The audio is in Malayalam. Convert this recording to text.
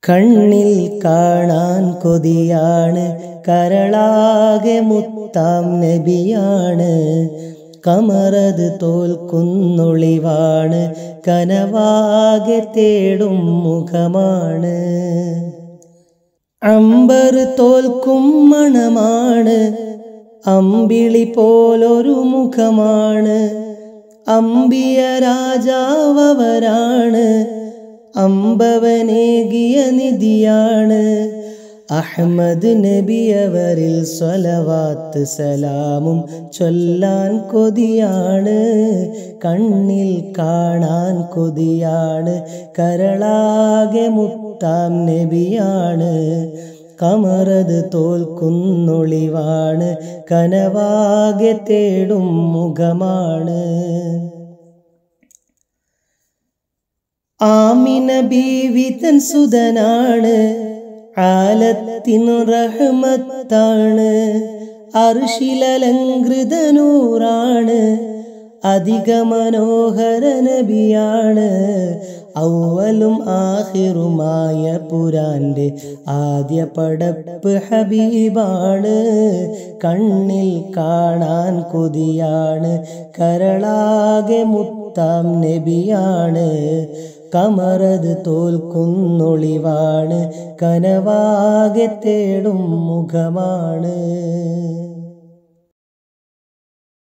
കണ്ണിൽ കാണാൻ കൊതിയാണ്, കരളാകെ മുത്താം നബിയാണ്. കമറത് തോൽക്കുന്നൊളിവാണ്, കനവാകെ തേടും മുഖമാണ്. അമ്പർ തോൽക്കും മണമാണ്, അമ്പിളി പോലൊരു മുഖമാണ്. അമ്പിയ രാജാവവരാണ്, അമ്പവനേകിയ നിധിയാണ്. അഹ്മദ് നബിയവരിൽ സ്വലവാത്ത് സലാമും ചൊല്ലാൻ കൊതിയാണ്. കണ്ണിൽ കാണാൻ കൊതിയാണ്, കരളാകെ മുത്താം നബിയാണ്. കമറത് തോൽക്കുന്നൊളിവാണ്, കനവാകെ തേടും മുഖമാണ്. ആമിന ബീവി തൻ സുതനാണ്, ആലത്തിനു റഹ്മത്താണ്. അർശിലലങ്കൃതനൂറാണ്, അധിക മനോഹര നബിയാണ്. ഔവലും ആഖിറുമായ പുരാന്റെ ആദ്യ പടപ്പ് ഹബീബാണ്. കണ്ണിൽ കാണാൻ കൊതിയാണ്, കരളാകെ മുത്താം നബിയാണ്. കമറത് തോൽക്കുന്നൊളിവാണ്, കനവാകെ തേടും മുഖമാണ്.